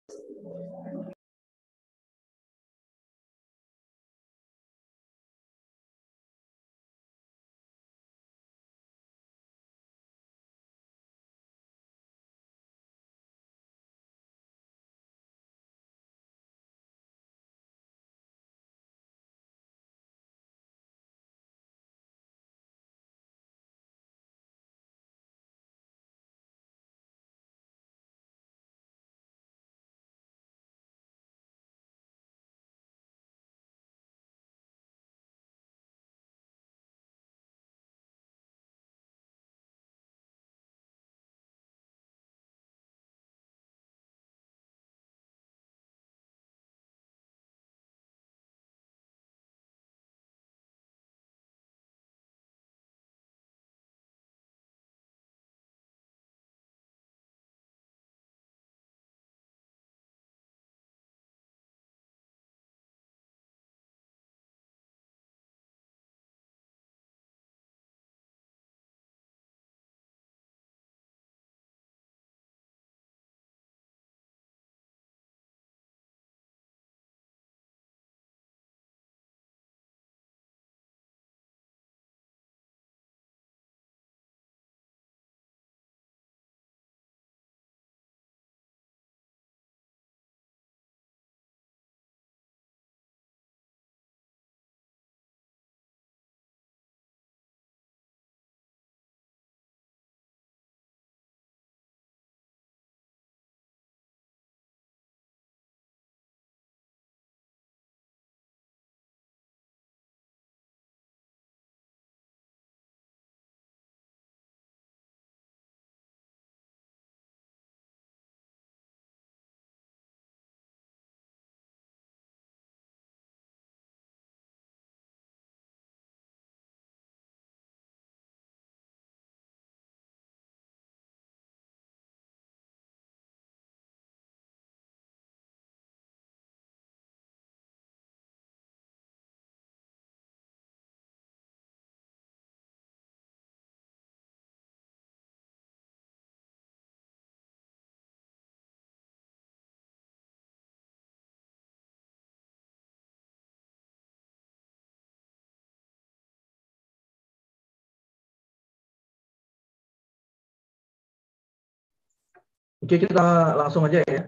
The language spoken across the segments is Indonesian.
Oke, kita langsung aja ya,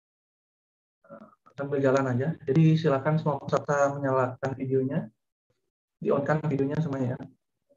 sambil jalan aja. Jadi silakan semua peserta menyalakan videonya, di-on-kan videonya semuanya ya.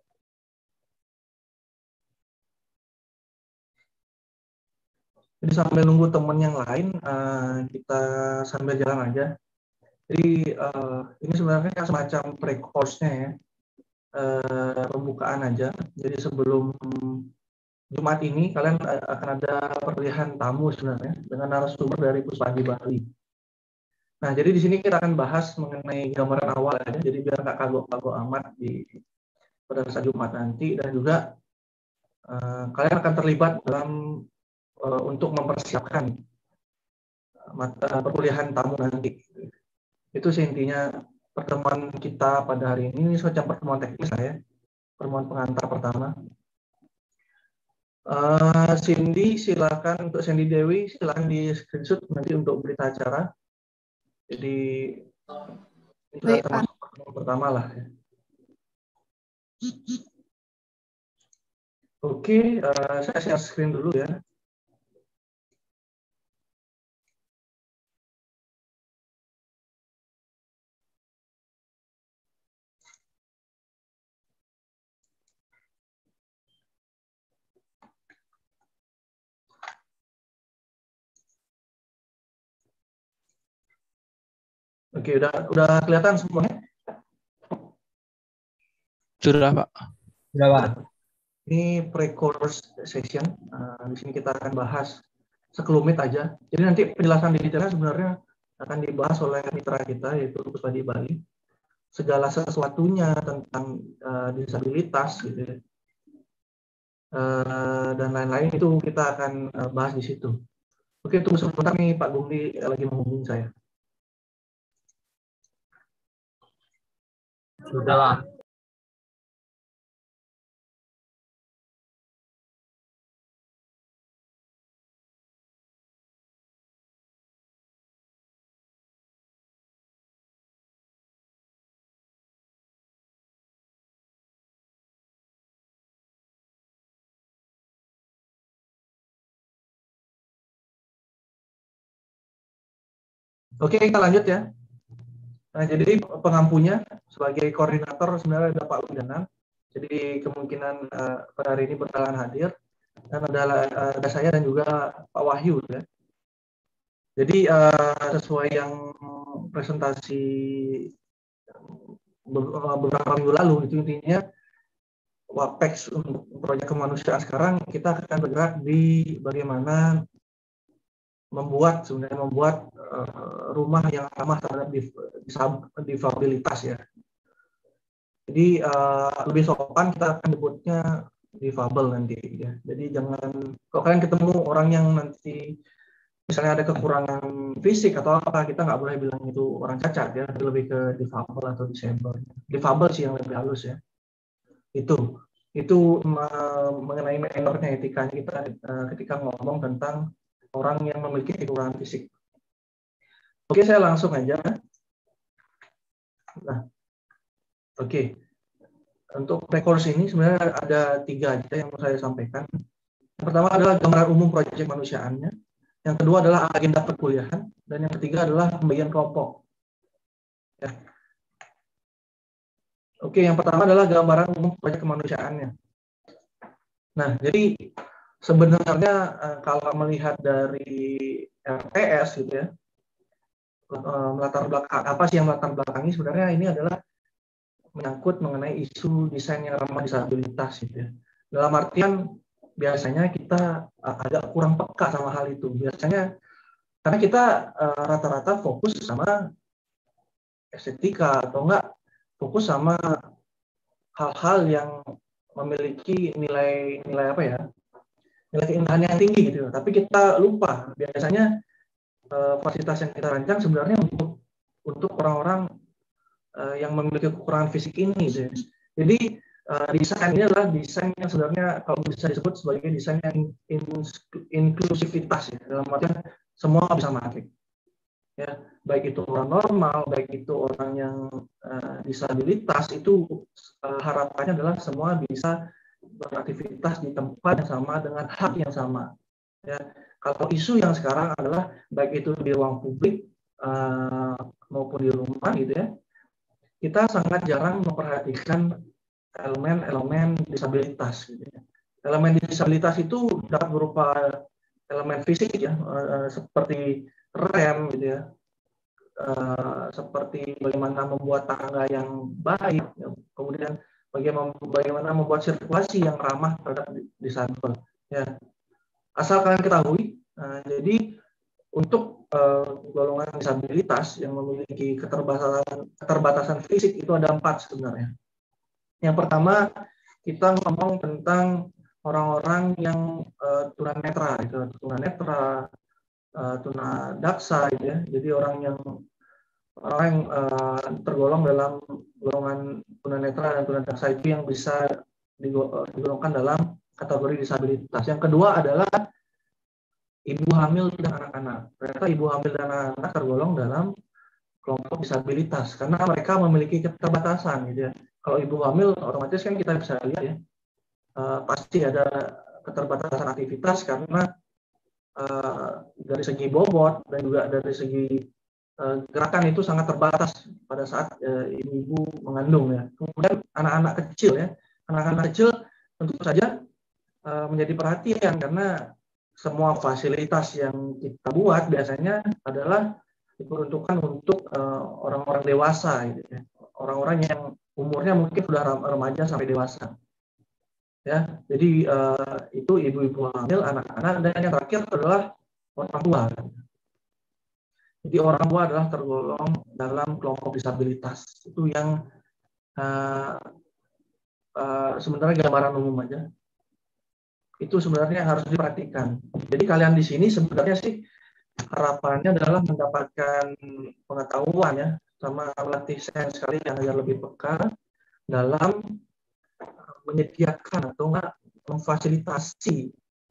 Jadi sambil nunggu teman yang lain, kita sambil jalan aja. Jadi ini sebenarnya kan semacam pre-course-nya ya, pembukaan aja. Jadi sebelum Jumat ini kalian akan ada perlihan tamu sebenarnya dengan narasumber dari Puspadi Bali. Nah, jadi di sini kita akan bahas mengenai gambaran awal aja, jadi biar nggak kagok-kagok amat pada saat Jumat nanti, dan juga kalian akan terlibat dalam untuk mempersiapkan perkuliahan tamu nanti. Itu sih intinya pertemuan kita pada hari ini semacam pertemuan teknis lah ya, pertemuan pengantar pertama. Cindy silakan, untuk Cindy Dewi silakan di screenshot nanti untuk berita acara. Jadi ini sudah termasuk pertemuan pertama lah ya. Oke, saya share screen dulu ya. Oke, udah kelihatan semuanya? Sudah, Pak. Sudah, Pak. Ini pre-course session. Di sini kita akan bahas sekelumit aja. Jadi nanti penjelasan detailnya sebenarnya akan dibahas oleh mitra kita yaitu Puspadi Bali. Segala sesuatunya tentang disabilitas gitu ya. Dan lain-lain itu kita akan bahas di situ. Oke, tunggu sebentar nih Pak Gumdi lagi menghubungi saya. Sudah, Pak. Oke, kita lanjut ya. Nah, jadi pengampunya sebagai koordinator sebenarnya ada Pak Widanan. Jadi kemungkinan pada hari ini berkenan hadir, dan ada saya dan juga Pak Wahyu ya. Jadi sesuai yang presentasi beberapa minggu lalu, itu intinya WAPEX untuk proyek kemanusiaan sekarang kita akan bergerak di bagaimana membuat rumah yang ramah terhadap difabilitas ya. Jadi lebih sopan kita akan nyebutnya difabel nanti ya. Jadi jangan, kalau kalian ketemu orang yang nanti misalnya ada kekurangan fisik atau apa, kita nggak boleh bilang itu orang cacat ya, lebih ke difabel atau disable. Difabel sih yang lebih halus ya. Itu mengenai mannernya, etikanya kita ketika ngomong tentang orang yang memiliki kekurangan fisik. Oke, saya langsung aja. Nah, oke. Untuk rekors ini sebenarnya ada 3 aja yang mau saya sampaikan. Yang pertama adalah gambaran umum proyek kemanusiaannya. Yang kedua adalah agenda perkuliahan. Dan yang ketiga adalah pembagian kelompok. Ya. Oke, yang pertama adalah gambaran umum proyek kemanusiaannya. Nah, jadi sebenarnya kalau melihat dari RTS gitu ya, melatar belakang apa sih yang melatar belakangi, sebenarnya ini adalah menyangkut mengenai isu desain yang ramah disabilitas gitu ya. Dalam artian biasanya kita agak kurang peka sama hal itu. Biasanya karena kita rata-rata fokus sama estetika atau enggak fokus sama hal-hal yang memiliki nilai apa ya? Nilai keindahan yang tinggi gitu. Tapi kita lupa biasanya fasilitas yang kita rancang sebenarnya untuk orang-orang yang memiliki kekurangan fisik ini gitu ya. Jadi desain ini adalah desain yang sebenarnya kalau bisa disebut sebagai desain yang inklusivitas ya. Dalam artian semua bisa pakai. Ya, baik itu orang normal, baik itu orang yang disabilitas, itu harapannya adalah semua bisa beraktivitas di tempat yang sama dengan hak yang sama. Ya, kalau isu yang sekarang adalah baik itu di ruang publik maupun di rumah gitu ya, kita sangat jarang memperhatikan elemen-elemen disabilitas. Gitu ya. Elemen disabilitas itu dapat berupa elemen fisik ya, seperti rem gitu ya, seperti bagaimana membuat tangga yang baik, ya. Kemudian bagaimana membuat sirkulasi yang ramah terhadap disabel. Ya. Asal kalian ketahui, jadi untuk golongan disabilitas yang memiliki keterbatasan fisik itu ada 4 sebenarnya. Yang pertama, kita ngomong tentang orang-orang yang tunanetra, gitu. Tunanetra, tunadaksa, gitu ya. Jadi orang yang tergolong dalam golongan tunanetra dan tunadaksa itu yang bisa digolongkan dalam kategori disabilitas. Yang kedua adalah ibu hamil dan anak-anak. Ternyata ibu hamil dan anak-anak tergolong dalam kelompok disabilitas karena mereka memiliki keterbatasan gitu ya. Kalau ibu hamil otomatis kan kita bisa lihat ya, pasti ada keterbatasan aktivitas karena dari segi bobot dan juga dari segi gerakan itu sangat terbatas pada saat ibu mengandung ya. Kemudian anak-anak kecil ya, anak-anak kecil tentu saja menjadi perhatian karena semua fasilitas yang kita buat biasanya adalah diperuntukkan untuk orang-orang dewasa gitu ya. Orang-orang yang umurnya mungkin sudah remaja sampai dewasa. Ya, jadi itu ibu-ibu hamil, anak-anak, dan yang terakhir adalah orang tua. Jadi orang tua adalah tergolong dalam kelompok disabilitas. Itu yang sebenarnya gambaran umum aja. Itu sebenarnya harus diperhatikan. Jadi kalian di sini sebenarnya sih harapannya adalah mendapatkan pengetahuan ya, sama melatih sains sekali yang agar lebih peka dalam menyediakan atau enggak memfasilitasi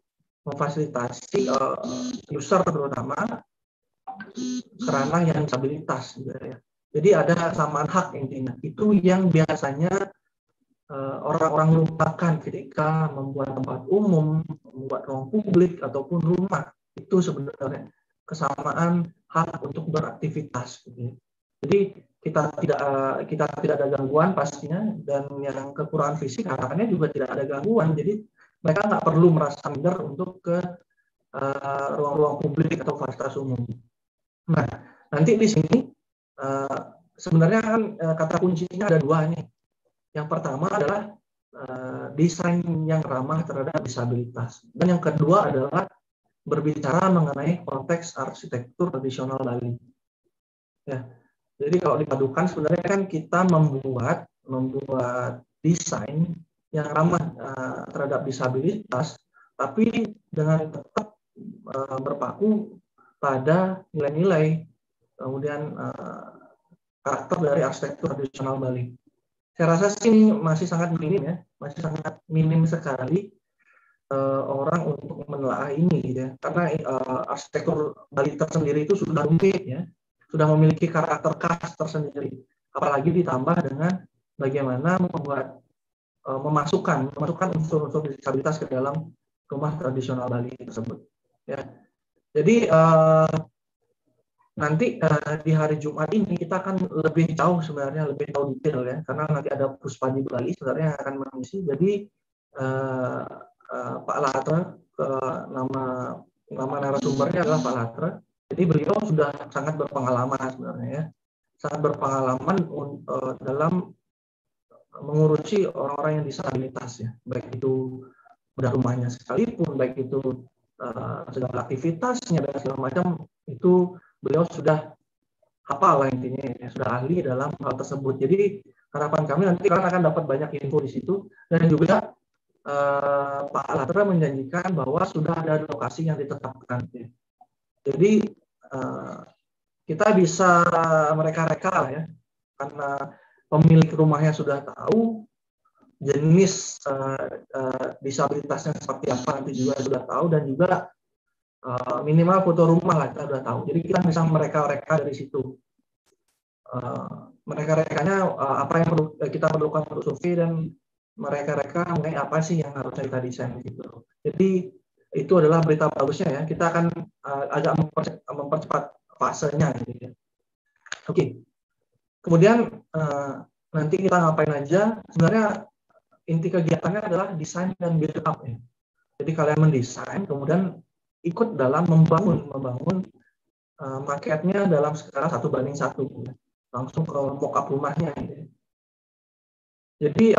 user terutama kerana yang disabilitas gitu ya. Jadi ada kesamaan hak intinya. Itu yang biasanya orang-orang lupakan ketika membuat tempat umum, membuat ruang publik ataupun rumah. Itu sebenarnya kesamaan hak untuk beraktivitas. Gitu ya. Jadi kita tidak ada gangguan pastinya, dan yang kekurangan fisik harapannya juga tidak ada gangguan. Jadi mereka nggak perlu merasa minder untuk ke ruang-ruang publik atau fasilitas umum. Nah, nanti di sini sebenarnya kan kata kuncinya ada dua nih. Yang pertama adalah desain yang ramah terhadap disabilitas, dan yang kedua adalah berbicara mengenai konteks arsitektur tradisional Bali. Ya, jadi kalau dipadukan sebenarnya kan kita membuat desain yang ramah terhadap disabilitas, tapi dengan tetap berpaku pada nilai-nilai, kemudian karakter dari arsitektur tradisional Bali. Saya rasa sih masih sangat minim ya, masih sangat minim sekali orang untuk menelaah ini, ya. Karena arsitektur Bali tersendiri itu sudah rumit ya, sudah memiliki karakter khas tersendiri. Apalagi ditambah dengan bagaimana memasukkan unsur-unsur disabilitas ke dalam rumah tradisional Bali tersebut. Ya. Jadi nanti di hari Jumat ini kita akan lebih jauh sebenarnya, lebih jauh detail ya, karena nanti ada Puspadi Bali sebenarnya yang akan mengisi. Jadi Pak Latra, nama narasumbernya adalah Pak Latra. Jadi beliau sudah sangat berpengalaman sebenarnya ya, sangat berpengalaman dalam mengurusi orang-orang yang disabilitas ya, baik itu udah rumahnya sekalipun, baik itu segala aktivitasnya dan segala macam, itu beliau sudah hafal lah intinya ya, sudah ahli dalam hal tersebut. Jadi harapan kami nanti kalian akan dapat banyak info di situ, dan juga Pak Latra menjanjikan bahwa sudah ada lokasi yang ditetapkan. Ya. Jadi kita bisa mereka-reka lah ya, karena pemilik rumahnya sudah tahu, jenis disabilitasnya seperti apa nanti juga sudah tahu, dan juga minimal foto rumah lah kita sudah tahu. Jadi kita bisa mereka-reka dari situ. Mereka-rekanya apa yang kita perlukan untuk survei, dan mereka-reka mengenai apa sih yang harus kita desain gitu. Jadi itu adalah berita bagusnya ya. Kita akan agak mempercepat fasenya gitu ya. Oke. Kemudian nanti kita ngapain aja? Sebenarnya inti kegiatannya adalah desain dan build up ya. Jadi kalian mendesain, kemudian ikut dalam membangun maketnya dalam skala 1:1, ya. Langsung ke mock-up rumahnya. Ya. Jadi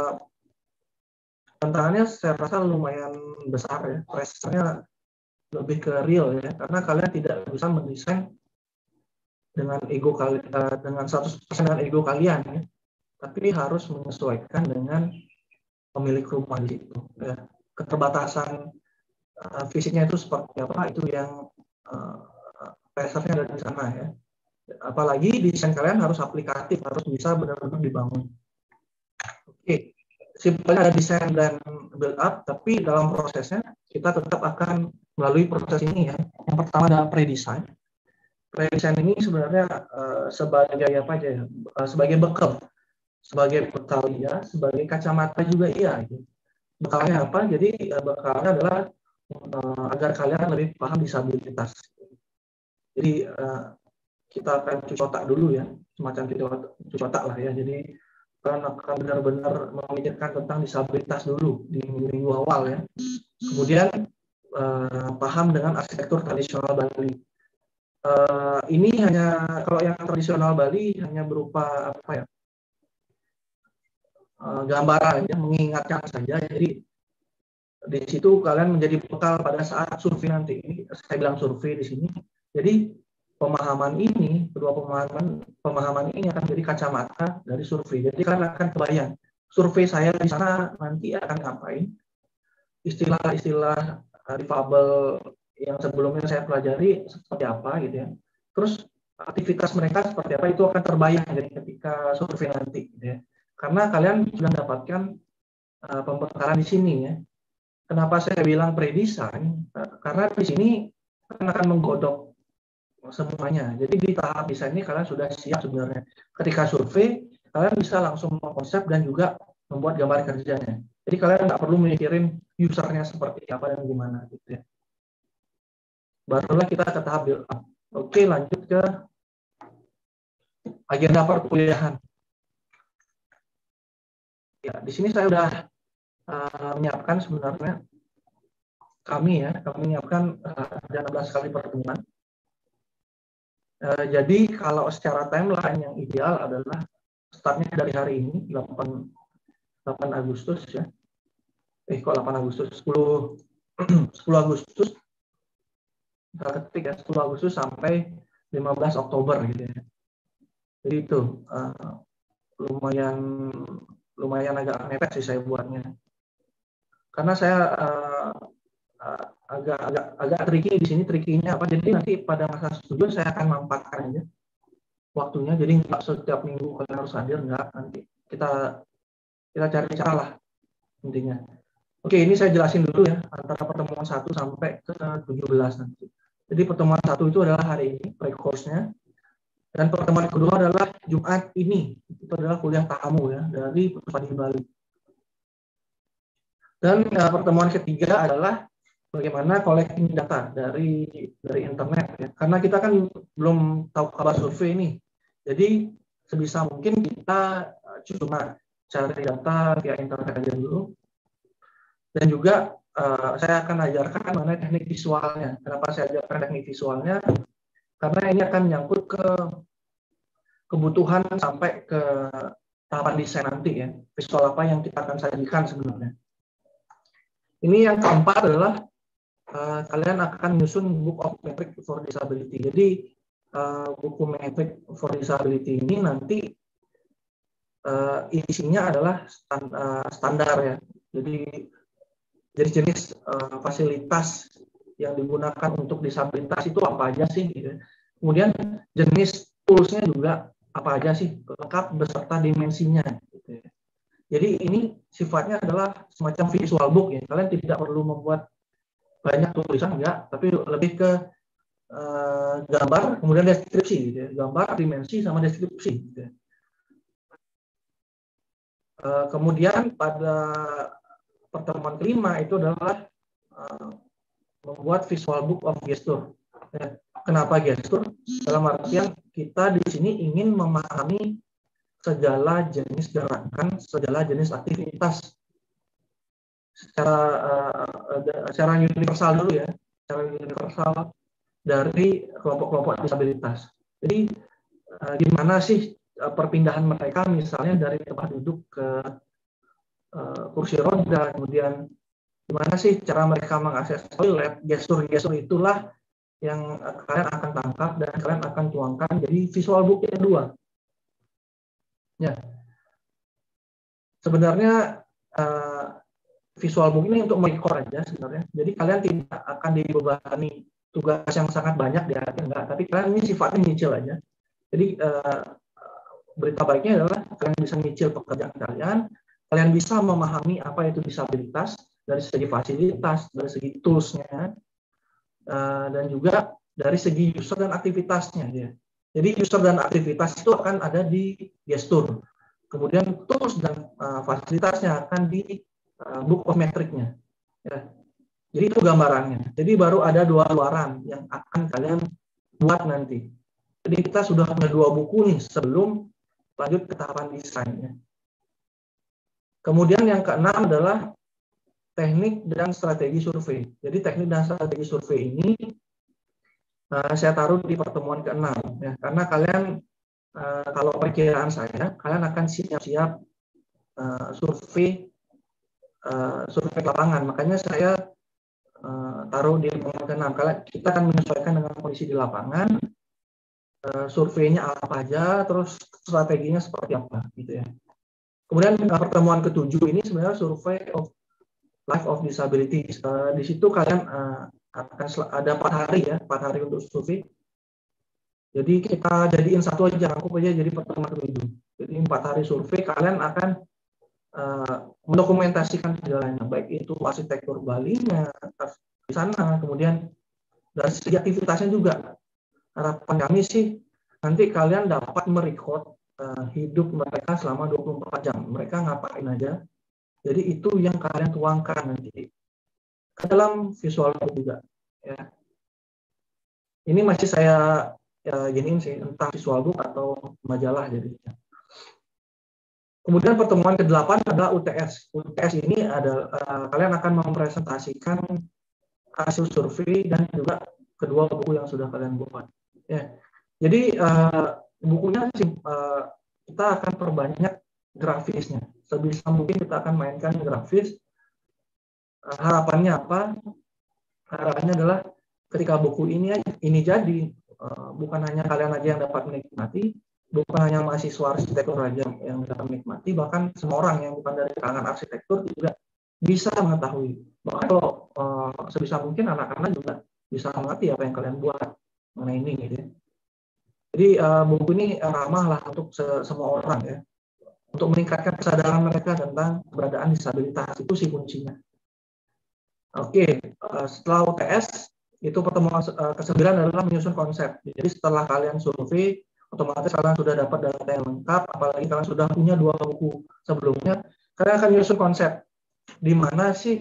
tantangannya saya rasa lumayan besar ya, pressure-nya lebih ke real ya, karena kalian tidak bisa mendesain dengan ego kalian, dengan 100% dengan ego kalian ya, tapi harus menyesuaikan dengan pemilik rumah di situ. Ya. Keterbatasan fisiknya itu seperti apa, itu yang pressure-nya ada di sana ya. Apalagi desain kalian harus aplikatif, harus bisa benar-benar dibangun. Oke, simpelnya ada desain dan build up, tapi dalam prosesnya kita tetap akan melalui proses ini ya. Yang pertama adalah pre-design. Pre-design ini sebenarnya sebagai apa aja ya? Sebagai bekal ya, sebagai kacamata juga iya. Gitu. Bekalnya apa? Jadi bekalnya adalah agar kalian lebih paham disabilitas. Jadi kita akan cuci otak dulu ya, semacam cuci otak lah ya. Jadi kalian akan benar-benar memikirkan tentang disabilitas dulu di minggu awal ya. Kemudian paham dengan arsitektur tradisional Bali. Ini hanya, kalau yang tradisional Bali hanya berupa apa ya, gambaran ya, mengingatkan saja. Jadi di situ kalian menjadi bekal pada saat survei nanti. Saya bilang survei di sini. Jadi kedua pemahaman ini akan menjadi kacamata dari survei. Jadi kalian akan kebayang survei saya di sana nanti akan ngapain, istilah-istilah difabel yang sebelumnya saya pelajari seperti apa gitu ya. Terus aktivitas mereka seperti apa, itu akan terbayang jadi ketika survei nanti gitu ya. Karena kalian sudah mendapatkan pembekalan di sini ya. Kenapa saya bilang pre-design? Karena di sini akan menggodok semuanya. Jadi di tahap desain ini kalian sudah siap sebenarnya. Ketika survei, kalian bisa langsung mengkonsep dan juga membuat gambar kerjanya. Jadi kalian nggak perlu mikirin usernya seperti apa dan gimana gitu ya. Barulah kita ke tahap build up. Oke, lanjut ke agenda perkuliahan. Ya, di sini saya sudah menyiapkan sebenarnya kami menyiapkan ada 16 kali pertemuan. Jadi kalau secara timeline yang ideal adalah startnya dari hari ini 8 Agustus ya. Kok 8 Agustus? 10 Agustus. Kita ketik ya 10 Agustus sampai 15 Oktober gitu ya. Jadi itu lumayan agak mepet sih saya buatnya. Karena saya agak tricky di sini, trikinya apa? Jadi nanti pada masa studi saya akan mampatkan aja waktunya. Jadi nggak setiap minggu kalian harus hadir, nggak. Nanti kita cari cara lah intinya. Oke, ini saya jelasin dulu ya antara pertemuan 1 sampai ke 17 nanti. Jadi pertemuan 1 itu adalah hari ini pre-course-nya. Dan pertemuan kedua adalah Jumat ini. Itu adalah kuliah tamu ya dari Puspadi Bali. Dan pertemuan ketiga adalah bagaimana collecting data dari internet ya. Karena kita kan belum tahu kabar survei ini. Jadi sebisa mungkin kita cuma cari data via internet aja dulu. Dan juga saya akan ajarkan mana teknik visualnya. Kenapa saya ajarkan teknik visualnya? Karena ini akan nyangkut ke kebutuhan sampai ke tahapan desain nanti ya. Visual apa yang kita akan sajikan sebenarnya. Ini yang keempat adalah kalian akan menyusun Book of Metric for Disability. Jadi buku Metric for Disability ini nanti isinya adalah standar ya. Jadi jenis fasilitas yang digunakan untuk disabilitas itu apa aja sih? Gitu. Kemudian jenis toolsnya juga apa aja sih, lengkap beserta dimensinya. Gitu. Jadi ini sifatnya adalah semacam visual book ya. Kalian tidak perlu membuat banyak tulisan enggak, tapi lebih ke gambar, kemudian deskripsi. Gitu ya. Gambar, dimensi, sama deskripsi. Gitu ya. Kemudian pada pertemuan kelima itu adalah membuat visual book of gesture. Ya, kenapa gesture? Dalam artian kita di sini ingin memahami segala jenis gerakan, segala jenis aktivitas secara universal dulu ya, secara universal dari kelompok-kelompok disabilitas. Jadi gimana sih perpindahan mereka misalnya dari tempat duduk ke kursi roda, kemudian gimana sih cara mereka mengakses toilet, gestur-gestur itulah yang kalian akan tangkap dan kalian akan tuangkan jadi visual book yang kedua. Ya, sebenarnya visual book ini untuk merekor aja sebenarnya. Jadi kalian tidak akan dibebani tugas yang sangat banyak di akhir, enggak. Tapi kalian ini sifatnya nyicil aja. Jadi berita baiknya adalah kalian bisa nyicil pekerjaan kalian bisa memahami apa itu disabilitas dari segi fasilitas, dari segi tools-nya, dan juga dari segi user dan aktivitasnya. Ya. Jadi user dan aktivitas itu akan ada di gestur. Kemudian tools dan fasilitasnya akan di book of metric-nya. Ya. Jadi itu gambarannya. Jadi baru ada 2 luaran yang akan kalian buat nanti. Jadi kita sudah punya 2 buku nih sebelum lanjut ke tahapan desainnya. Kemudian yang keenam adalah teknik dan strategi survei. Jadi teknik dan strategi survei ini saya taruh di pertemuan ke-6 ya, karena kalian kalau perkiraan saya kalian akan siap-siap survei lapangan. Makanya saya taruh di pertemuan ke-6. Kita akan menyesuaikan dengan kondisi di lapangan, surveinya apa aja, terus strateginya seperti apa gitu ya. Kemudian pertemuan ke-7 ini sebenarnya survei of life of disability. Di situ kalian akan ada 4 hari ya, 4 hari untuk survei. Jadi kita jadiin satu aja, rangkup aja jadi pertemuan ke-7. Jadi 4 hari survei kalian akan mendokumentasikan segalanya, baik itu arsitektur Balinya di sana, kemudian dari segi aktivitasnya juga. Harapan kami sih nanti kalian dapat merecord hidup mereka selama 24 jam. Mereka ngapain aja. Jadi itu yang kalian tuangkan nanti ke dalam visual juga. Ya. Ini masih saya giniin sih, entah visual book atau majalah jadinya. Kemudian pertemuan ke-8 adalah UTS. UTS ini adalah kalian akan mempresentasikan hasil survei dan juga kedua buku yang sudah kalian buat. Ya. Jadi bukunya kita akan perbanyak grafisnya. Sebisa mungkin kita akan mainkan grafis. Harapannya apa? Harapannya adalah ketika buku ini jadi, bukan hanya kalian aja yang dapat menikmati, bukan hanya mahasiswa arsitektur aja yang dapat menikmati, bahkan semua orang yang bukan dari kalangan arsitektur juga bisa mengetahui. Bahkan kalau sebisa mungkin anak-anak juga bisa mengerti apa yang kalian buat mengenai ini gitu ya. Jadi buku ini ramah lah untuk semua orang ya, untuk meningkatkan kesadaran mereka tentang keberadaan disabilitas, itu sih kuncinya. Oke, setelah UTS itu pertemuan ke-9 adalah menyusun konsep. Jadi setelah kalian survei, otomatis kalian sudah dapat data yang lengkap, apalagi kalian sudah punya 2 buku sebelumnya, kalian akan menyusun konsep di mana sih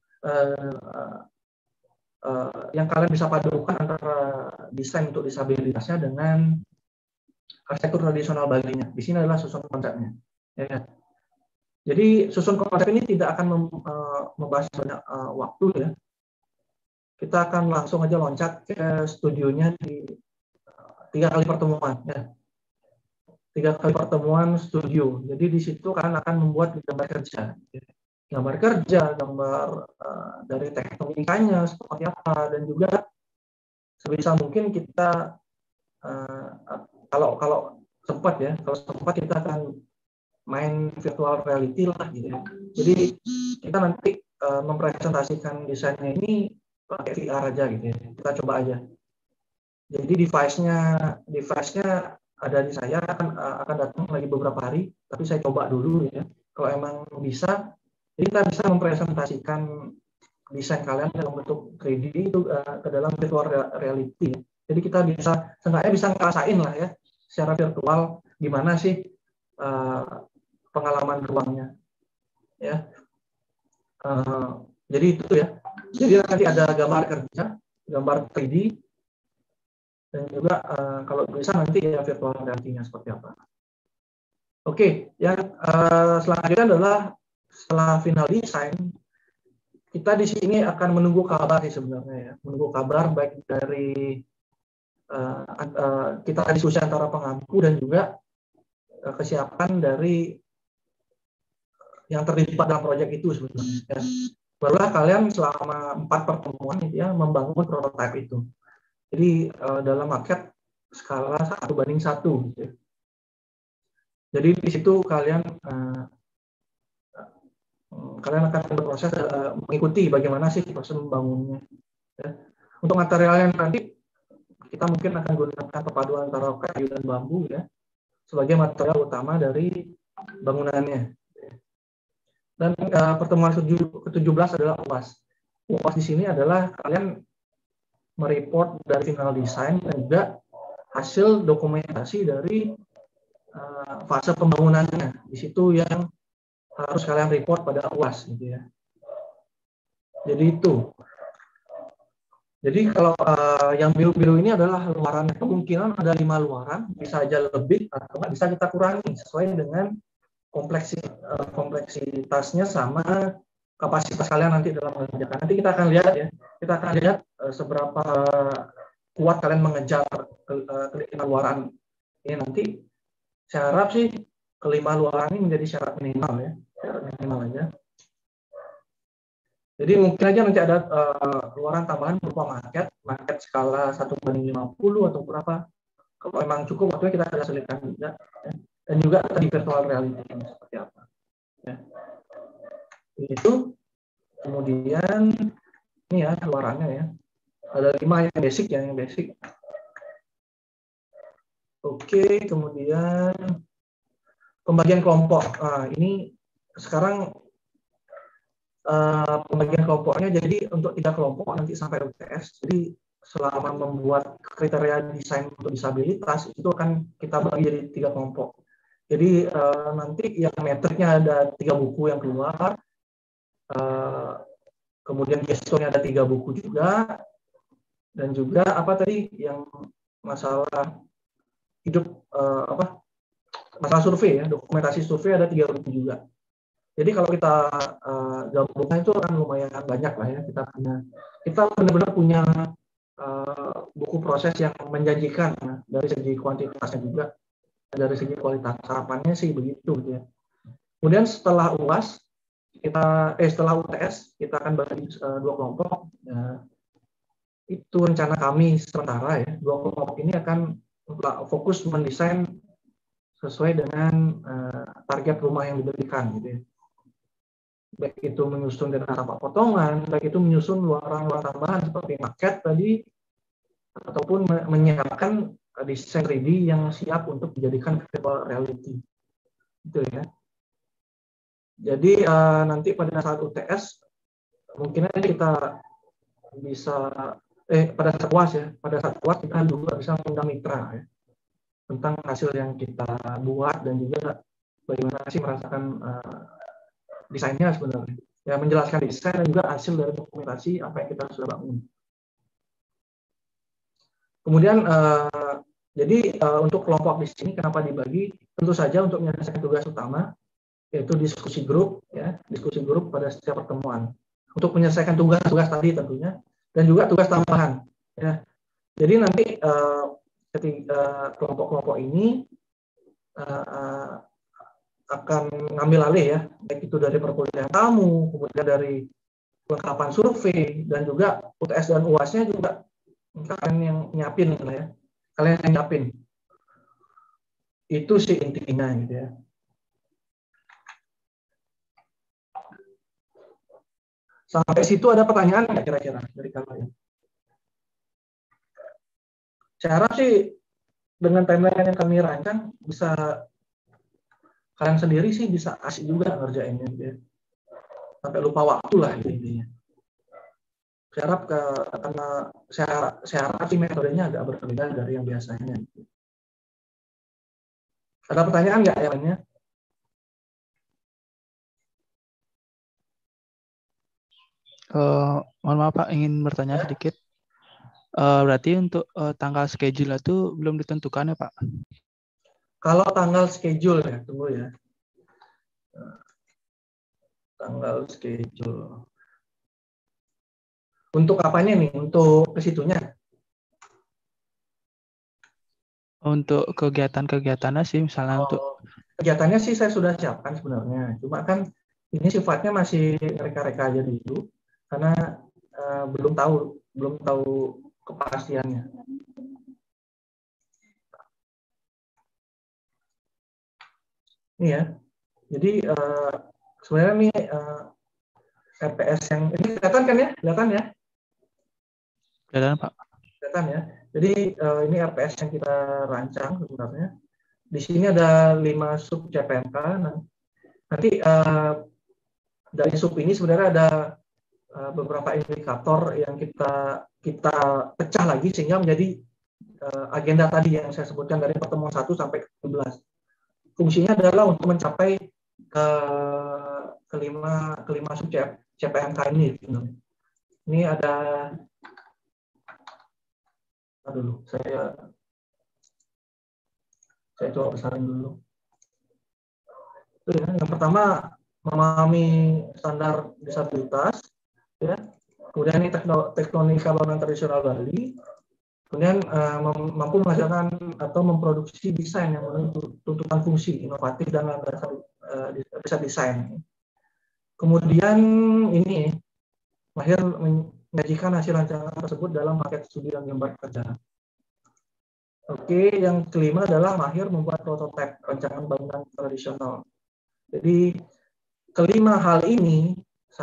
yang kalian bisa padukan antara desain untuk disabilitasnya dengan arsitektur tradisional Balinya. Di sini adalah susun konsepnya. Ya. Jadi susun konsep ini tidak akan membahas banyak waktu ya. Kita akan langsung aja loncat ke studionya di 3 kali pertemuan ya. 3 kali pertemuan studio. Jadi di situ kalian akan membuat gambar kerja. Gambar kerja, gambar dari teknikanya seperti apa, dan juga sebisa mungkin kita kalau sempat ya, kalau sempat kita akan main virtual reality lah gitu ya. Jadi kita nanti mempresentasikan desainnya ini pakai VR aja gitu ya. Kita coba aja. Jadi device-nya ada di saya, akan datang lagi beberapa hari, tapi saya coba dulu ya. Kalau emang bisa, jadi kita bisa mempresentasikan desain kalian dalam bentuk 3D itu ke dalam virtual reality. Jadi kita seenggaknya bisa ngerasain lah ya secara virtual gimana sih pengalaman ruangnya ya. Jadi itu ya. Jadi nanti ada gambar kerja, gambar 3D, dan juga kalau bisa nanti ya virtual reality-nya seperti apa. Oke, yang selanjutnya adalah setelah final design, kita di sini akan menunggu kabar sih sebenarnya ya, menunggu kabar baik dari kita diskusi antara pengampu dan juga kesiapan dari yang terlibat dalam proyek itu sebenarnya. Ya. Barulah kalian selama 4 pertemuan ya membangun prototipe itu. Jadi dalam maket skala 1:1. Gitu ya. Jadi di situ kalian akan berproses mengikuti bagaimana sih proses membangunnya. Ya. Untuk material yang nanti kita mungkin akan gunakan perpaduan antara kayu dan bambu ya sebagai material utama dari bangunannya. Dan pertemuan ke-17 adalah UAS. UAS di sini adalah kalian mereport dari final design dan juga hasil dokumentasi dari fase pembangunannya. Di situ yang harus kalian report pada UAS gitu ya. Jadi itu. Jadi kalau yang biru-biru ini adalah luaran, kemungkinan ada 5 luaran, bisa aja lebih atau bisa kita kurangi sesuai dengan kompleksitasnya sama kapasitas kalian nanti dalam mengerjakan. Nanti kita akan lihat ya, kita akan lihat seberapa kuat kalian mengejar kelima luaran ini nanti. Saya harap sih kelima luaran ini menjadi syarat minimal ya, syarat minimal aja. Jadi mungkin aja nanti ada luaran tambahan berupa maket skala 1:50 atau berapa. Kalau memang cukup waktunya kita akan selipkan juga. Ya. Dan juga tadi virtual reality ini seperti apa. Ya. Itu. Kemudian ini ya luarannya ya. Ada 5 yang basic ya, yang basic. Oke, kemudian pembagian kelompok. Ini sekarang pembagian kelompoknya jadi untuk 3 kelompok nanti sampai UTS. Jadi selama membuat kriteria desain untuk disabilitas itu akan kita bagi jadi 3 kelompok. Jadi nanti yang metriknya ada 3 buku yang keluar, kemudian gesturnya ada 3 buku juga, Dan juga apa tadi yang masalah hidup masalah survei ya, dokumentasi survei ada 3.000 juga. Jadi kalau kita gabungkan itu akan lumayan banyak lah ya. Kita benar-benar punya buku proses yang menjanjikan ya, dari segi kuantitasnya juga, dari segi kualitas harapannya sih begitu gitu ya. Kemudian setelah UAS setelah UTS kita akan bagi 2 kelompok. Ya, itu rencana kami sementara ya. 2 kelompok ini akan fokus mendesain sesuai dengan target rumah yang diberikan gitu ya. Baik itu menyusun dengan tampak potongan, baik itu menyusun ruang-ruang tambahan seperti maket tadi, ataupun menyiapkan desain 3D yang siap untuk dijadikan virtual reality. Gitu ya. Jadi nanti pada saat UTS mungkin kita bisa pada saat UAS ya, pada saat UAS kita juga bisa mengundang mitra ya, tentang hasil yang kita buat dan juga bagaimana sih merasakan desainnya sebenarnya. Ya, menjelaskan desain dan juga hasil dari dokumentasi apa yang kita sudah bangun. Kemudian jadi untuk kelompok di sini kenapa dibagi? Tentu saja untuk menyelesaikan tugas utama yaitu diskusi grup ya, diskusi grup pada setiap pertemuan. Untuk menyelesaikan tugas-tugas tadi tentunya dan juga tugas tambahan ya. Jadi nanti ketika kelompok-kelompok ini akan ngambil alih ya, baik itu dari perkuliahan tamu, kemudian dari kelengkapan survei, dan juga UTS dan UAS-nya juga kalian yang nyiapin lah ya, kalian yang nyiapin. Itu sih intinya gitu ya. Sampai situ ada pertanyaan nggak kira-kira dari kalian? Saya harap sih dengan timeline yang kami rancang bisa kalian sendiri sih bisa asik juga ngerjainnya gitu ya. Sampai lupa waktu lah intinya. Saya harap karena saya harap sih metodenya agak berbeda dari yang biasanya. Ada pertanyaan nggak yang lainnya? Mohon maaf Pak, ingin bertanya sedikit. Berarti untuk tanggal schedule itu belum ditentukan ya Pak? Kalau tanggal schedule ya, tunggu ya. Tanggal schedule. Untuk apanya nih? Untuk ke situnya? Untuk kegiatan-kegiatannya sih, misalnya untuk kegiatannya sih saya sudah siapkan sebenarnya. Cuma kan ini sifatnya masih reka-reka aja dulu karena belum tahu kepastiannya. Ini ya. Jadi sebenarnya ini RPS yang ini kelihatan kan ya? Kelihatan ya? kelihatan Pak. Kelihatan ya. Jadi ini RPS yang kita rancang sebenarnya. Di sini ada 5 sub CPNK. Nanti dari sub ini sebenarnya ada beberapa indikator yang kita pecah lagi sehingga menjadi agenda tadi yang saya sebutkan dari pertemuan 1 sampai ke 17. Fungsinya adalah untuk mencapai kelima sub CPNK ini. Ini ada dulu saya coba besarin dulu. Yang pertama memahami standar disabilitas, ya. Kemudian ini tektonika bangunan tradisional Bali. Kemudian mampu menghasilkan atau memproduksi desain yang memenuhi tuntutan fungsi, inovatif dan bisa desain. Kemudian ini mahir menyajikan hasil rancangan tersebut dalam maket studi dan gambar kerja. Oke, yang kelima adalah mahir membuat prototipe rancangan bangunan tradisional. Jadi kelima hal ini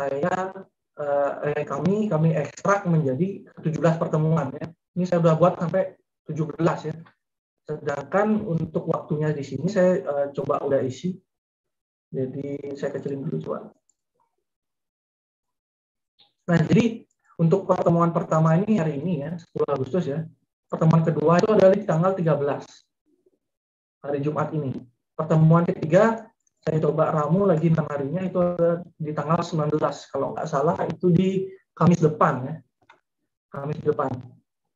kami ekstrak menjadi 17 pertemuan ya. Ini saya sudah buat sampai 17 ya. Sedangkan untuk waktunya di sini saya coba udah isi. Jadi saya kecilin dulu coba. Nah, jadi untuk pertemuan pertama ini hari ini ya, 10 Agustus ya. Pertemuan kedua itu adalah di tanggal 13. Hari Jumat ini. Pertemuan ketiga saya coba ramu lagi 6 harinya itu di tanggal 19. Kalau nggak salah itu di Kamis depan ya. Kamis depan.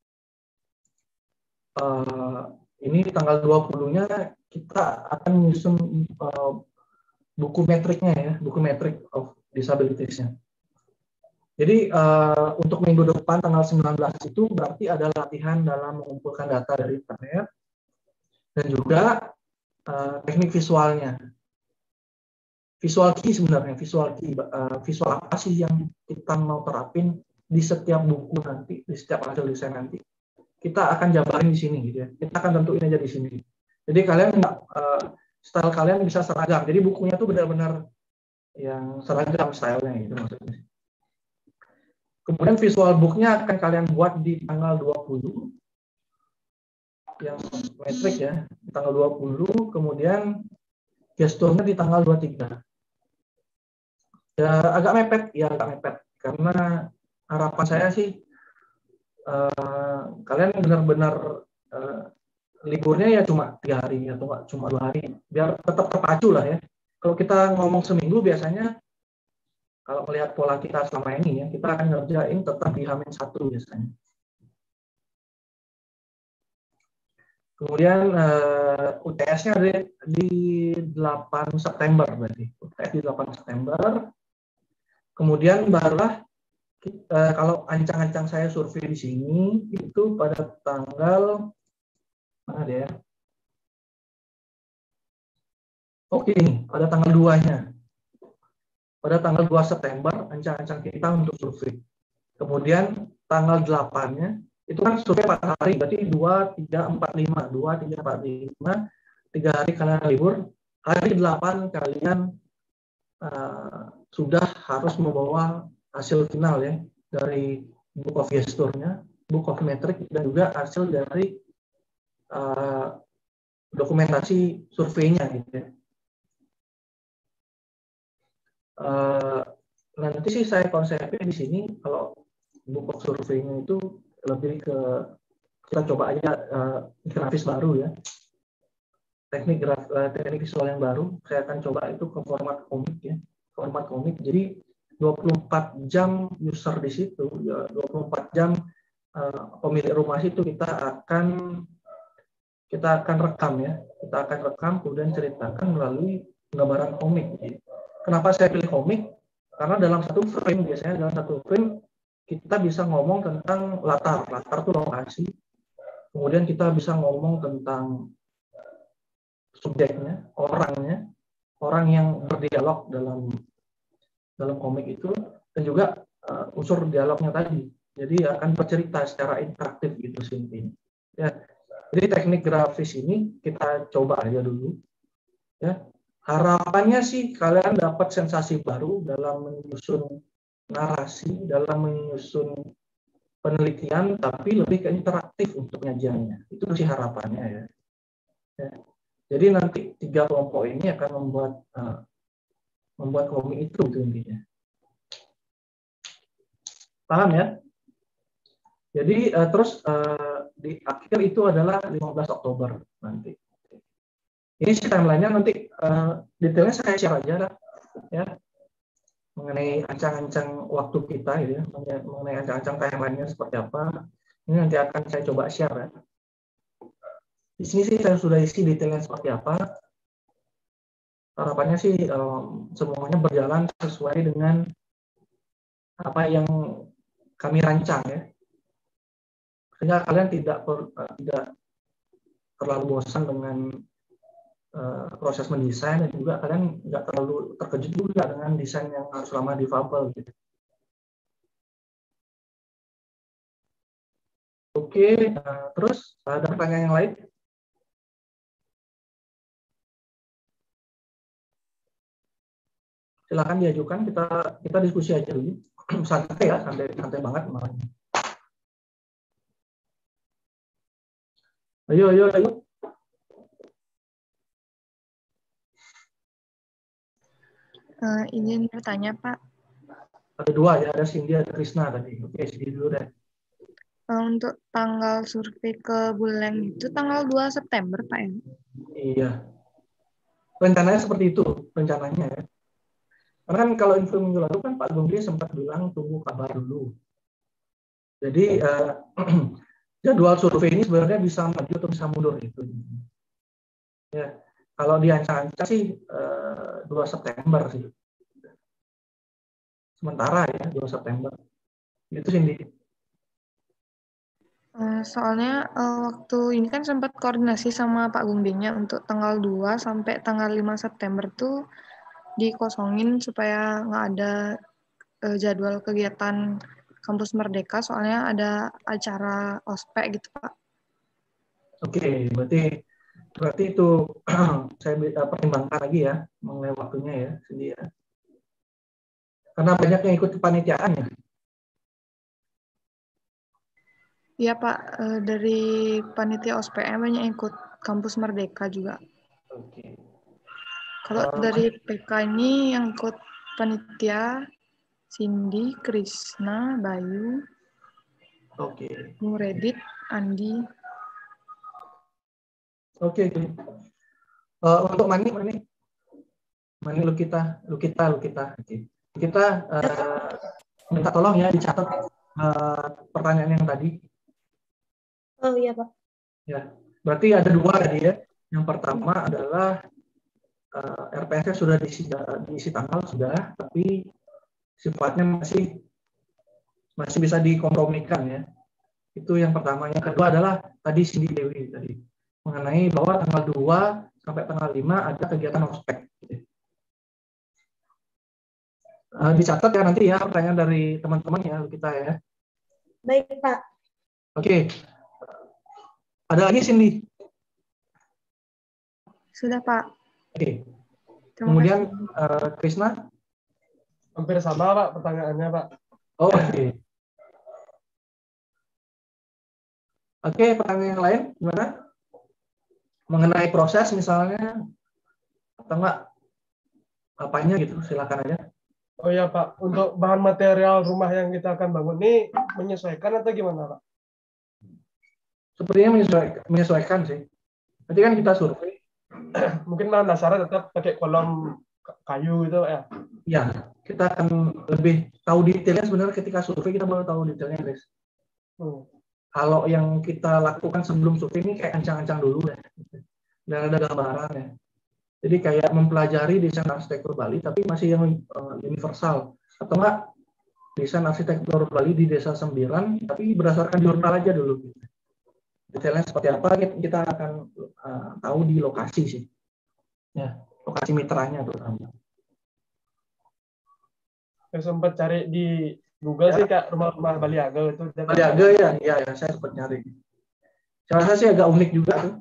ini tanggal 20-nya kita akan menyusun buku metriknya ya, buku metrik of disabilities-nya. Jadi untuk minggu depan tanggal 19 itu berarti ada latihan dalam mengumpulkan data dari internet dan juga teknik visualnya. Visual key sebenarnya, visual apa sih yang kita mau terapin di setiap buku nanti, di setiap hasil desain nanti. Kita akan jabarin di sini gitu ya. Kita akan tentuin aja di sini. Jadi kalian style kalian bisa seragam. Jadi bukunya tuh benar-benar yang seragam stylenya gitu maksudnya. Kemudian visual booknya akan kalian buat di tanggal 20 yang metrik ya, di tanggal 20, kemudian gesturnya di tanggal 23. Ya agak mepet karena harapan saya sih kalian benar-benar liburnya ya cuma 3 hari atau nggak cuma 2 hari, biar tetap terpacu lah ya. Kalau kita ngomong seminggu biasanya kalau melihat pola kita selama ini ya, kita akan ngerjain tetap di H-1 biasanya. Kemudian UTS-nya ada di 8 September berarti. UTS di 8 September. Kemudian barulah kalau ancang-ancang saya survei di sini itu pada tanggal mana dia? Oke, pada tanggal 2-nya. Pada tanggal 2 September ancang-ancang kita untuk survei. Kemudian tanggal 8-nya itu kan survei 4 hari, berarti 2, 3, 4, 5. 2, 3, 4, 5. 3 hari kalian libur. Hari 8 kalian sudah harus membawa hasil final ya dari book of gesture-nya, book of metric, dan juga hasil dari dokumentasi surveinya gitu ya. Nanti sih saya konsepnya di sini kalau book of survey-nya itu lebih ke kita coba aja grafis baru ya, teknik visual yang baru. Saya akan coba itu ke format komik ya, format komik. Jadi 24 jam user di situ, ya 24 jam pemilik rumah itu kita akan rekam ya, kita akan rekam kemudian ceritakan melalui gambaran komik. Kenapa saya pilih komik? Karena dalam satu frame, biasanya dalam satu frame kita bisa ngomong tentang latar itu lokasi, kemudian kita bisa ngomong tentang subjeknya, orang yang berdialog dalam komik itu, dan juga unsur dialognya tadi. Jadi akan bercerita secara interaktif gitu sih intinya. Ya, jadi teknik grafis ini kita coba aja dulu. Ya, harapannya sih kalian dapat sensasi baru dalam menyusun narasi, dalam menyusun penelitian, tapi lebih ke interaktif untuk penyajiannya. Itu sih harapannya ya. Jadi nanti 3 kelompok ini akan membuat komik itu intinya. Paham ya? Jadi terus di akhir itu adalah 15 Oktober nanti. Ini sih timeline-nya nanti detailnya saya share aja lah ya, mengenai ancang-ancang waktu kita gitu ya, mengenai ancang-ancang timeline-nya seperti apa. Ini nanti akan saya coba share ya. Di sini sih saya sudah isi detailnya seperti apa. Harapannya sih semuanya berjalan sesuai dengan apa yang kami rancang ya. Sehingga kalian tidak terlalu bosan dengan proses mendesain, dan juga kalian nggak terlalu terkejut juga dengan desain yang harus lama difabel gitu. Oke, terus ada pertanyaan yang lain? Silakan diajukan, kita diskusi aja dulu. Santai ya, santai banget malah. Ayo. Izin bertanya, Pak. Ada 2 ya, ada Cindy, ada Krisna tadi. Oke, Cindy dulu deh. Untuk tanggal survei ke Buleleng itu tanggal 2 September, Pak ya? Iya. Rencananya seperti itu, rencananya ya. Karena kan kalau info minggu lalu kan Pak Gundri sempat bilang tunggu kabar dulu. Jadi jadwal survei ini sebenarnya bisa maju atau bisa mundur itu. Ya, kalau diancang-ancang sih 2 September sih. Sementara ya 2 September. Itu Cindy. Soalnya waktu ini kan sempat koordinasi sama Pak Gungdinya untuk tanggal 2 sampai tanggal 5 September tuh dikosongin supaya nggak ada jadwal kegiatan Kampus Merdeka, soalnya ada acara ospek gitu, Pak. Oke, berarti itu saya pertimbangkan lagi ya mengenai waktunya ya, Cindy ya. Karena banyak yang ikut kepanitiaan ya. Iya, Pak. Dari panitia OSPM banyak ikut Kampus Merdeka juga. Oke. Kalau dari PK ini yang ikut panitia Cindy, Krisna, Bayu, Oke. Bung Redit, Andi. Oke. Untuk Mani Lukita. Oke. Kita minta tolong ya dicatat pertanyaan yang tadi. Oh iya Pak. Ya, berarti ada 2 tadi ya. Yang pertama adalah RPS sudah diisi tanggal sudah, tapi sifatnya masih bisa dikompromikan ya. Itu yang pertama. Yang kedua adalah tadi Cindy Dewi tadi mengenai bahwa tanggal 2 sampai tanggal 5 ada kegiatan ospek. Dicatat ya nanti ya pertanyaan dari teman-teman ya kita ya. Baik Pak. Oke. Ada lagi Cindy? Sudah, Pak. Oke. Terima Kemudian kasih. Krisna? Hampir sama Pak pertanyaannya Pak. Oh, oke. Oke, pertanyaan yang lain gimana? Mengenai proses misalnya atau enggak apanya gitu, silakan aja. Oh ya Pak, untuk bahan material rumah yang kita akan bangun ini menyesuaikan atau gimana Pak? Sepertinya menyesuaikan sih. Nanti kan kita survei. Mungkin bahan dasarnya tetap pakai kolom kayu gitu ya? Ya, kita akan lebih tahu detailnya sebenarnya ketika survei kita baru tahu detailnya, guys. Kalau yang kita lakukan sebelum survei ini kayak ancang-ancang dulu ya. Dan ada gambaran ya. Jadi kayak mempelajari desain arsitektur Bali tapi masih yang universal. Atau enggak desain arsitektur Bali di Desa Sembiran tapi berdasarkan jurnal aja dulu. Detailnya seperti apa kita akan tahu di lokasi sih. Ya, lokasi mitranya terutama. Saya sempat cari di Google sih Kak, rumah-rumah Baliaga itu. Baliaga ya, saya sempat nyari. Saya rasa sih agak unik juga tuh.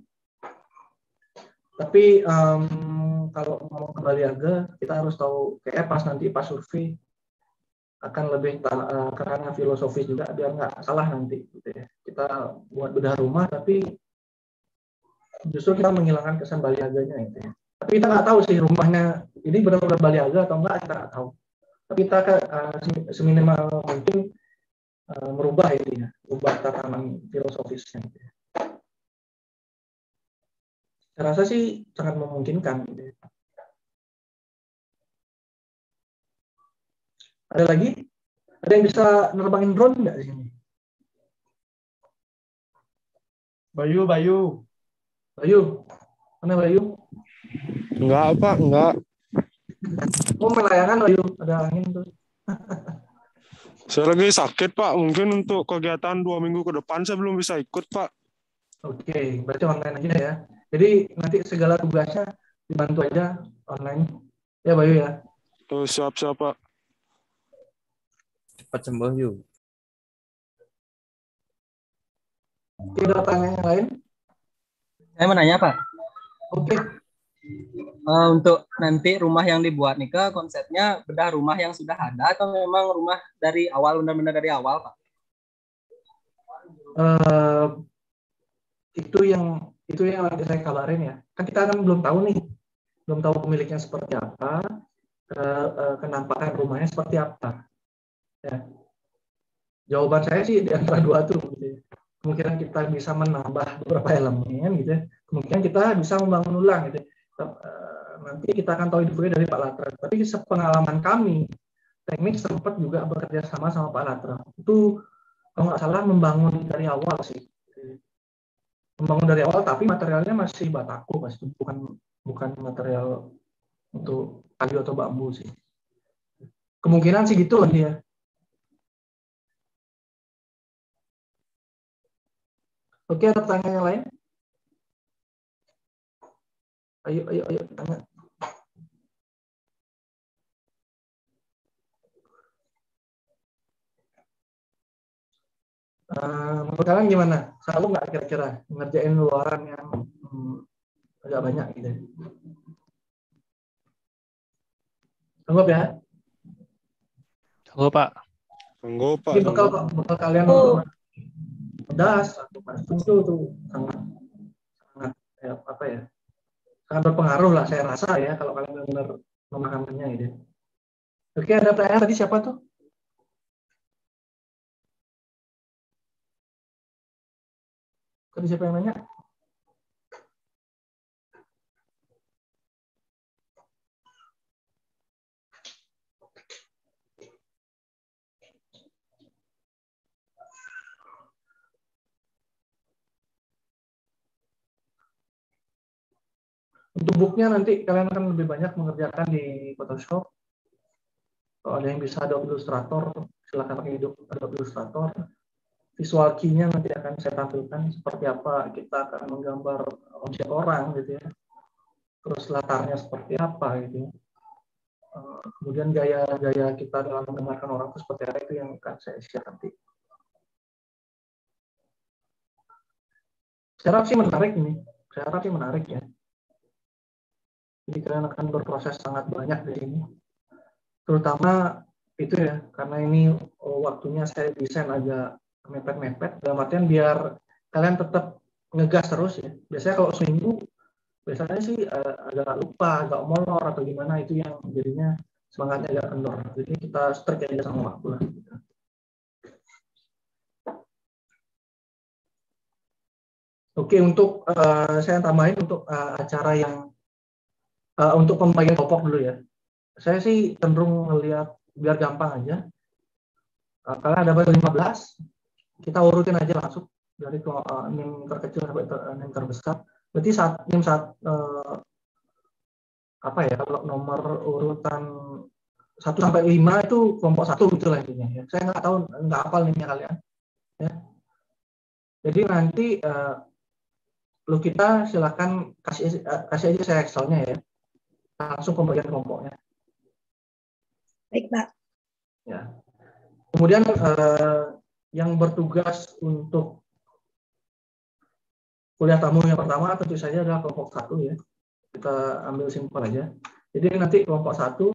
Tapi kalau mau ke Baliaga, kita harus tahu kayak nanti pas survei akan lebih karena filosofis juga biar nggak salah nanti. Gitu ya. Kita buat bedah rumah, tapi justru kita menghilangkan kesan Baliaganya gitu ya. Tapi kita nggak tahu sih rumahnya ini benar-benar Baliaga atau enggak, kita nggak tahu. Tapi kita seminimal mungkin merubah ini ya, ubah tatanan filosofisnya. Gitu ya. Saya rasa sih sangat memungkinkan. Gitu. Ada lagi? Ada yang bisa nerbangin drone nggak di sini? Bayu. Mana Bayu? Enggak, Pak, enggak. Oh, main layangan Bayu, ada angin tuh. Saya lagi sakit, Pak. Mungkin untuk kegiatan 2 minggu ke depan saya belum bisa ikut, Pak. Oke, berarti online aja ya. Jadi nanti segala tugasnya dibantu aja online. Ya Bayu ya. Oh, siap-siap, Pak. Cepat sembuh yuk. Oke, ada pertanyaan yang lain? Saya mau nanya Pak. Oke. Untuk nanti rumah yang dibuat nih konsepnya bedah rumah yang sudah ada atau memang rumah dari awal, benar-benar dari awal Pak? Itu yang nanti saya kabarin ya. Kan kita kan belum tahu nih, belum tahu pemiliknya seperti apa, kenampakan rumahnya seperti apa. Ya. Jawaban saya sih di antara 2 tuh. Gitu. Kemungkinan kita bisa menambah beberapa elemen, gitu. Kemungkinan kita bisa membangun ulang, gitu. Nanti kita akan tahu infonya dari Pak Latra. Tapi sepengalaman kami, teknik sempat juga bekerja sama Pak Latra. Itu kalau nggak salah membangun dari awal sih. membangun dari awal, tapi materialnya masih bataku, masih bukan material untuk kayu atau bambu sih. Kemungkinan sih gitu dia. Oke, ada pertanyaan yang lain? Ayo, tanya. Menurut kalian gimana? Sanggup nggak kira-kira ngerjain luaran yang agak banyak gitu? Sanggup ya? Sanggup, Pak. Sanggup, Pak. Ini bekal kalian untuk das atau itu tuh sangat ya, apa ya? Sangat berpengaruh lah saya rasa ya kalau kalian benar-benar memahaminya gitu. Oke, ada pertanyaan tadi siapa tuh? Tadi siapa yang nanya? Untuk booknya nanti kalian akan lebih banyak mengerjakan di Photoshop. Kalau ada yang bisa Adobe Illustrator, silakan pakai Adobe Illustrator. Visual key-nya nanti akan saya tampilkan seperti apa kita akan menggambar objek orang gitu ya. Terus latarnya seperti apa gitu ya. Kemudian gaya kita dalam menggambarkan orang itu seperti apa, itu yang akan saya share nanti. Saya harap sih menarik ini. Saya harap sih menarik ya. Jadi kalian akan berproses sangat banyak di sini. Terutama itu ya, karena ini waktunya saya desain agak mepet-mepet. Dalam artian biar kalian tetap ngegas terus ya. Biasanya kalau seminggu, biasanya sih agak lupa, agak molor atau gimana, itu yang jadinya semangatnya agak kendor. Jadi kita strict aja sama waktu lah. Oke, untuk saya tambahin untuk acara yang untuk pembagian kelompok dulu ya. Saya sih cenderung melihat biar gampang aja. Kalian ada 15, kita urutin aja langsung dari NIM terkecil sampai NIM terbesar. Berarti NIM apa ya, kalau nomor urutan 1 sampai 5 itu kelompok 1 gitu lah intinya ya. Saya nggak hafal NIM-nya kalian. Ya. Jadi nanti lu kita silakan kasih aja saya Excel-nya ya. Langsung pembagian kelompoknya. Baik, Pak. Ya. Kemudian yang bertugas untuk kuliah tamu yang pertama tentu saja adalah kelompok 1 ya. Kita ambil simpel aja. Jadi nanti kelompok 1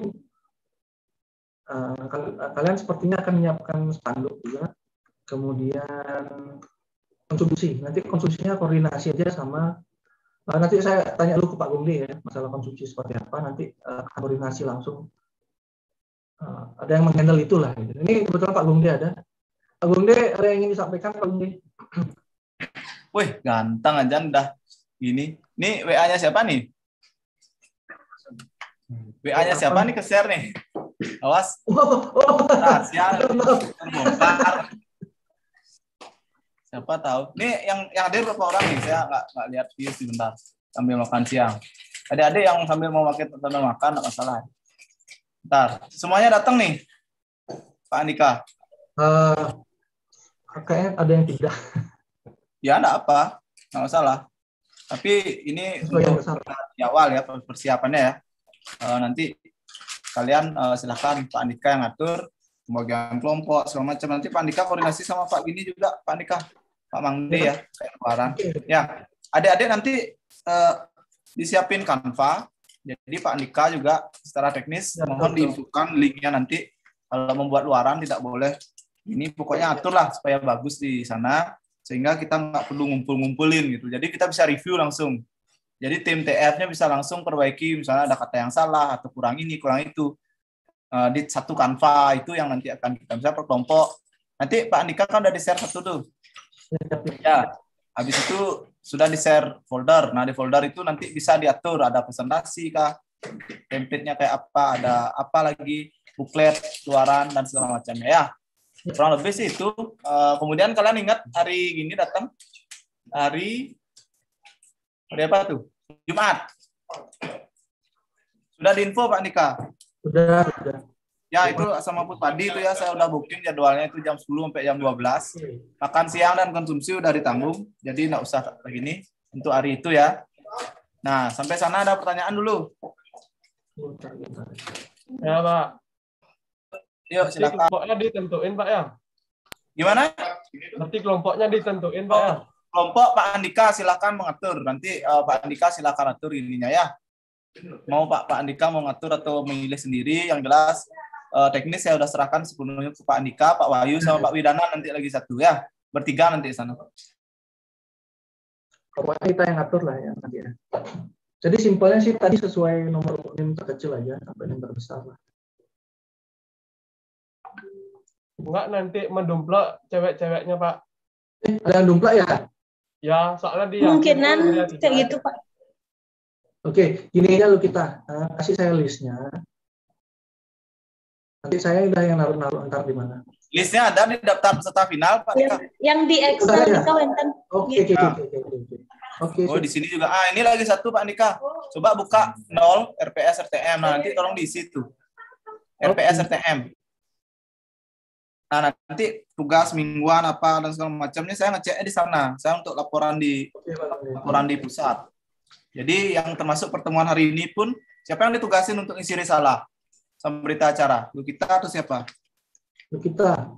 kalian sepertinya akan menyiapkan spanduk juga. Kemudian konsumsi. Nanti konsumsinya koordinasi aja sama nanti saya tanya dulu ke Pak Gungde ya, masalah konsumsi seperti apa, nanti koordinasi langsung. Ada yang menghandle itulah. Gitu. Ini kebetulan Pak Gungde ada. Pak Gungde, ada yang ingin disampaikan Pak Gungde? Wih, ganteng aja dah gini. Ini WA-nya siapa nih? WA-nya siapa nih, ke-share nih? Awas. Rahasia. Terbongkar. Siapa tahu. Nih yang hadir berapa orang nih? Saya nggak lihat view sebentar. Sambil makan siang. Adik-adik yang sambil mau sambil makan nggak masalah. Bentar. Semuanya datang nih, Pak Andika. Kayaknya ada yang tidak. Ya nggak apa, nggak masalah. Tapi ini untuk di awal ya persiapannya ya. Nanti kalian silahkan Pak Andika yang ngatur pembagian kelompok segala macam. Nanti Pak Andika koordinasi sama Pak Gini juga, Pak Andika, Pak Mangdi ya, kayak lebaran. Ya, adik-adik nanti disiapin Canva. Jadi Pak Andika juga secara teknis mohon diinfokan linknya nanti. Kalau membuat luaran tidak boleh. Ini pokoknya aturlah supaya bagus di sana sehingga kita nggak perlu ngumpul-ngumpulin gitu. Jadi kita bisa review langsung. Jadi tim TF-nya bisa langsung perbaiki misalnya ada kata yang salah atau kurang ini, kurang itu. Di satu Canva itu yang nanti akan kita bisa per kelompok. Nanti Pak Andika kan udah di-share satu tuh. Ya, habis itu sudah di-share folder. Nah, di folder itu nanti bisa diatur ada presentasi kah, template-nya kayak apa, ada apa lagi, buklet, luaran dan segala macamnya ya. Kurang lebih sih itu. Kemudian kalian ingat hari gini datang hari Hari apa tuh? Jumat. Sudah diinfo Pak Andika? Sudah. Ya, itu sama Puspadi itu ya, saya udah booking jadwalnya itu jam 10 sampai jam 12. Makan siang dan konsumsi udah ditanggung, jadi nggak usah begini untuk hari itu ya. Nah, sampai sana ada pertanyaan dulu. Ya, Pak. Yuk, silakan. Kelompoknya ditentuin, Pak ya? Gimana? Nanti kelompoknya ditentuin, Pak ya? Kelompok Pak Andika silakan mengatur. Nanti Pak Andika silakan atur ininya ya. Mau Pak Andika mau ngatur atau memilih sendiri, yang jelas teknis saya udah serahkan sepenuhnya ke Pak Andika, Pak Wahyu sama Pak Widana nanti lagi satu ya. Bertiga nanti di sana. Pokoknya kita yang ngatur lah ya nanti ya. Jadi simpelnya sih tadi sesuai nomor NIM terkecil aja sampai NIM terbesar lah. Enggak nanti mendumplak cewek-ceweknya, Pak. Ada yang dumplak ya? Ya, soalnya dia Kemungkinan kayak gitu, Pak. Oke, gini aja lu kita. Kasih saya listnya. Nanti saya udah yang naruh-naruh entar di mana. Listnya ada di daftar peserta final, Pak. Yang di Excel ya? itu enten. Oke. Oh, di sini juga. Ini lagi satu Pak Andika. Coba buka 0 RPS RTM. Nah, nanti tolong diisi tuh. RPS RTM. Nah, nanti tugas mingguan apa dan segala macamnya saya ngeceknya di sana. Saya untuk laporan di pusat. Jadi yang termasuk pertemuan hari ini pun siapa yang ditugasin untuk isi risalah sama berita acara? Lu kita atau siapa? Lu kita.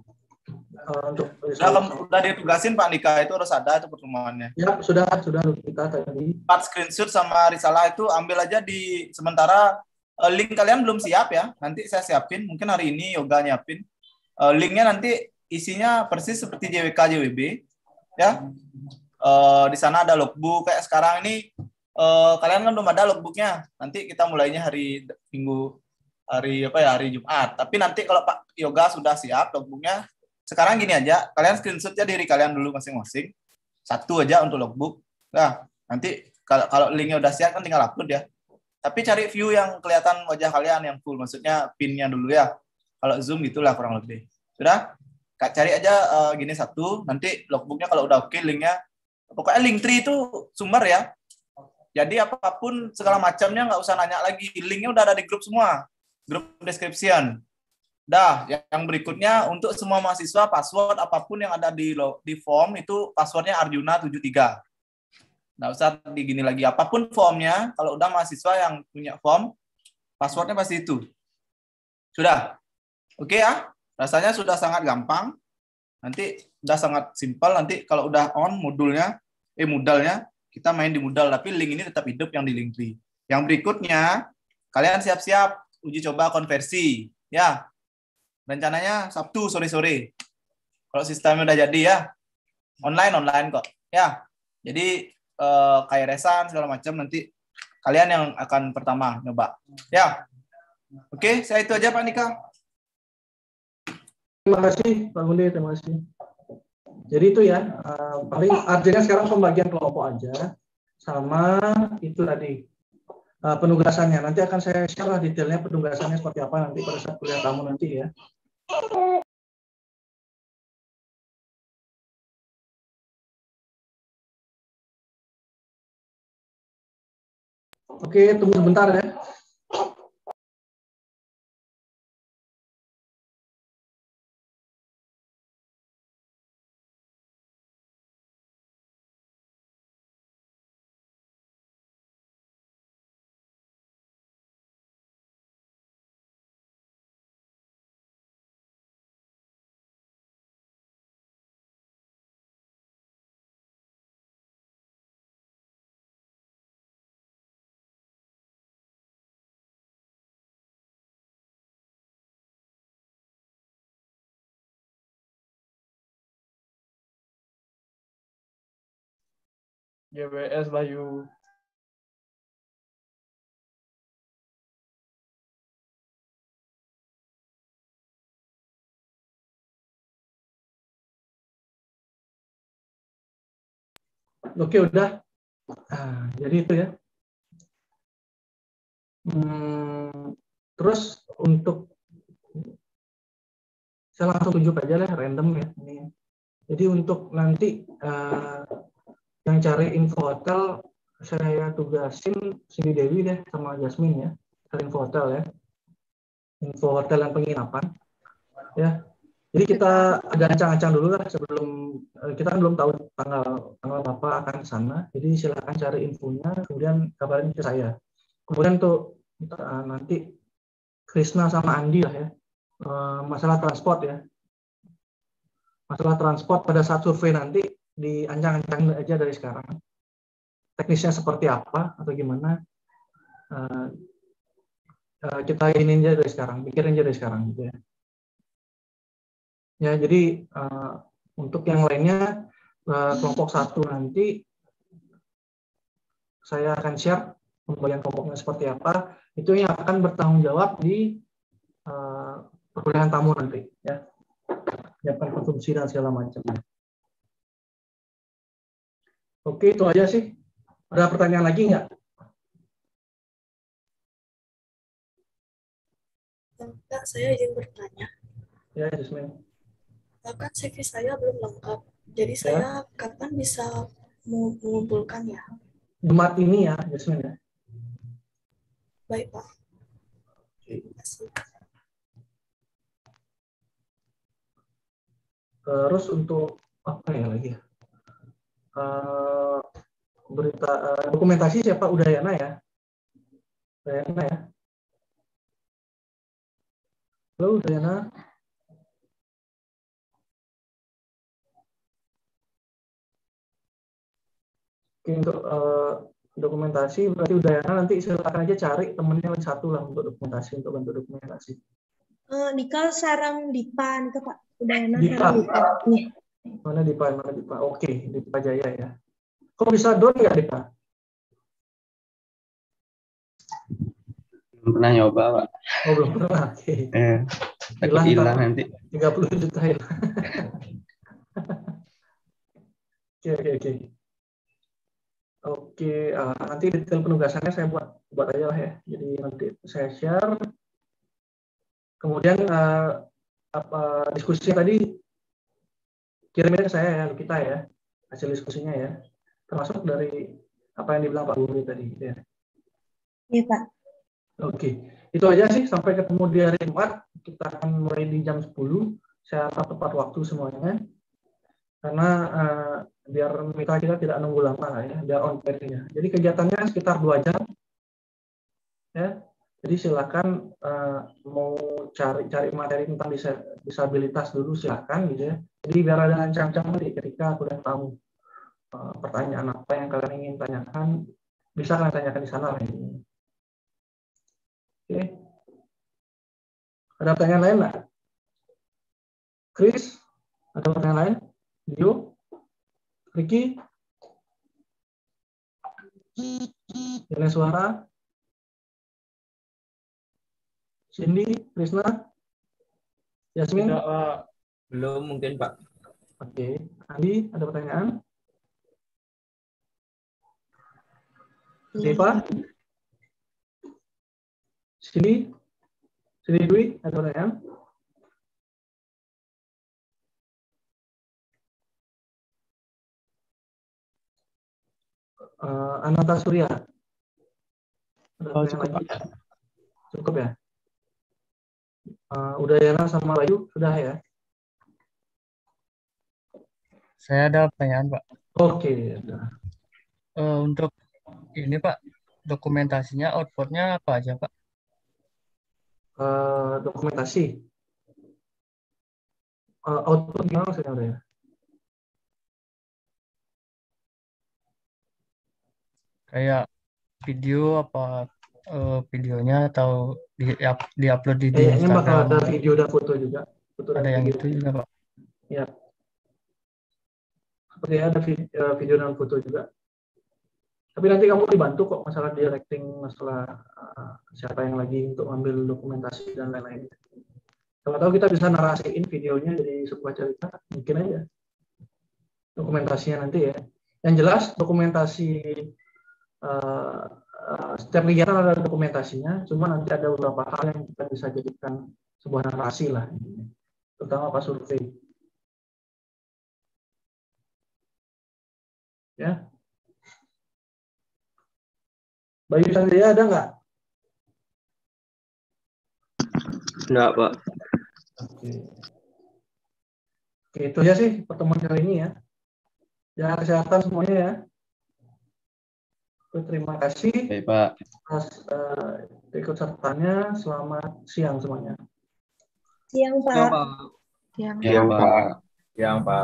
Udah ditugasin Pak Andika, itu harus ada itu pertemuannya. Ya, sudah lu kita tadi. 4 screenshot sama risalah itu ambil aja di sementara link kalian belum siap ya. Nanti saya siapin, mungkin hari ini Yoga nyiapin. Linknya nanti isinya persis seperti JWK JWB ya. Di sana ada logbook kayak sekarang ini. Kalian kan belum ada logbooknya. Nanti kita mulainya hari Jumat. Tapi nanti kalau Pak Yoga sudah siap logbooknya, sekarang gini aja, kalian screenshotnya diri kalian dulu masing-masing. Satu aja untuk logbook. Nah, nanti kalau linknya udah siap kan tinggal upload ya. Tapi cari view yang kelihatan wajah kalian yang full, maksudnya pinnya dulu ya. Kalau Zoom gitulah kurang lebih. Sudah? Cari aja gini satu, nanti logbooknya kalau udah oke linknya. Pokoknya Linktree itu sumber ya. Jadi apapun segala macamnya nggak usah nanya lagi. Linknya udah ada di grup semua. Grup description. Dah, yang berikutnya untuk semua mahasiswa password apapun yang ada di form itu passwordnya Arjuna73. Nggak usah digini lagi. Apapun formnya, kalau udah mahasiswa yang punya form, passwordnya pasti itu. Sudah? Oke ya? Rasanya sudah sangat gampang. Nanti udah sangat simpel. Nanti kalau udah on modalnya, kita main di modal. Tapi link ini tetap hidup yang di Linktree. Yang berikutnya, kalian siap-siap uji coba konversi. Ya, rencananya Sabtu sore-sore. Kalau sistemnya udah jadi ya, online kok. Ya, jadi kayak resan segala macam nanti kalian yang akan pertama nyoba. Ya, oke, saya itu aja Pak Andika. Terima kasih Pak Gundi, terima kasih. Jadi itu ya, paling artinya sekarang pembagian kelompok aja, sama itu tadi penugasannya. Nanti akan saya share lah detailnya penugasannya seperti apa nanti pada saat kuliah kamu nanti ya. Oke, tunggu sebentar ya. GWS Bayu. Oke, udah. Jadi itu ya. Terus untuk saya langsung tunjuk aja lah random ya. Jadi untuk nanti yang cari info hotel saya tugasin Cindy Dewi deh sama Jasmine ya, dari info hotel ya, info hotel dan penginapan ya. Jadi kita ada ancang-ancang dulu lah sebelum kita kan belum tahu tanggal berapa akan ke sana. Jadi silakan cari infonya, kemudian kabarin ke saya. Kemudian tuh nanti Krisna sama Andi lah ya, masalah transport ya. Masalah transport pada saat survei nanti diancang-ancang aja dari sekarang. Teknisnya seperti apa atau gimana, kita ini aja dari sekarang, pikirin aja dari sekarang gitu ya. Ya, jadi untuk yang lainnya kelompok 1 nanti saya akan share pembagian kelompoknya seperti apa. Itu yang akan bertanggung jawab di perkuliahan tamu nanti ya. Siapkan konsumsi dan segala macam. Oke, itu aja sih. Ada pertanyaan lagi nggak? Kak, saya izin bertanya. Ya, Jasmine. Kan CV saya belum lengkap. Jadi saya kapan bisa mengumpulkan ya? Jumat ini ya, Jasmine ya. Baik, Pak. Terima kasih. Terus untuk apa ya lagi? Berita dokumentasi siapa? Udayana ya? Udayana ya? Halo Udayana? Oke, untuk dokumentasi berarti Udayana nanti silakan aja cari temennya satu lah untuk dokumentasi, untuk bantu dokumentasi. Dika sarang Dipa nih Pak. Udayana Dipa. sarang Dipa. Nih. Mana Dipa? Oke, Dipa Jaya ya. Kok bisa down nggak Dipa? Belum pernah nyoba, Pak. Oh, belum pernah. Oke. Hilang nanti. 30 juta ya. Oke. Oke, nanti detail penugasannya saya buat aja lah ya. Jadi nanti saya share. Kemudian diskusi tadi kirimnya ke saya ya, kita ya, hasil diskusinya ya. Termasuk dari apa yang dibilang Pak Guru tadi ya. Iya, Pak. Oke, itu aja sih, sampai ketemu di hari Jumat. Kita akan mulai di jam 10. Saya tepat waktu semuanya. Karena biar mitra kita tidak nunggu lama lah ya, biar on pair-nya. Jadi kegiatannya sekitar 2 jam. Ya. Jadi silakan mau cari materi tentang disabilitas dulu silakan gitu ya. Jadi biar ada ancang-ancang nanti ketika kalian tahu pertanyaan apa yang kalian ingin tanyakan, bisa kalian tanyakan di sana lah ini. Oke. Ada pertanyaan lain nggak? Chris, ada pertanyaan lain? Dio? Ricky? Ini suara? Cindy? Krisna? Yasmin? Belum mungkin Pak. Oke. Andi, ada pertanyaan? Deva? Cindy? Cindy Dwi, ada pertanyaan? Ananta Surya. Cukup, Pak. Cukup ya? Udayana sama Bayu sudah ya? Saya ada pertanyaan, Pak. Oke. Untuk ini, Pak, dokumentasinya, outputnya apa aja, Pak? Dokumentasi. Output gimana maksudnya ya? Kayak video apa videonya atau di-upload di Kayaknya bakal Instagram? ada video dan foto juga. Ada yang itu juga, Pak? Ya. Sepertinya ada video dan foto juga. Tapi nanti kamu dibantu kok masalah directing, masalah siapa yang lagi untuk ambil dokumentasi dan lain-lain. Kalau tahu kita bisa narasiin videonya jadi sebuah cerita, mungkin aja. Dokumentasinya nanti ya. Yang jelas dokumentasi setiap kegiatan ada dokumentasinya, cuma nanti ada beberapa hal yang kita bisa jadikan sebuah narasi lah, terutama pas survei. Ya. Bayu Sanjaya ada nggak? Enggak, Pak. Oke. Oke, itu aja sih pertemuan kali ini ya. Jaga kesehatan semuanya ya. Terima kasih Baik, Pak. atas ikut sertanya. Selamat siang semuanya. Siang, Pak. Siang, Pak. Siang. Siang, Pak. Yang Pak.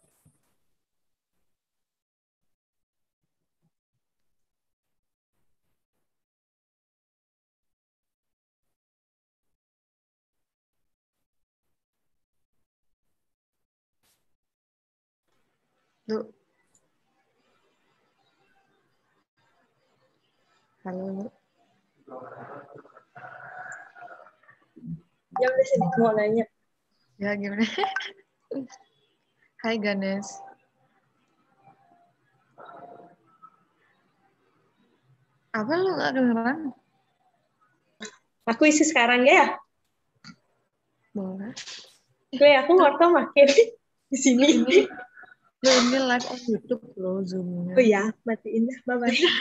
Duh. Halo. Ya udah sini mau nanya. Ya gimana? Hai Ganes. Apa lu nggak kedengeran? Aku isi sekarang ya. Boleh. Gue aku wortel makin di sini. Ini live on YouTube loh Zoom-nya. Oh ya, matiin dah. Bye-bye.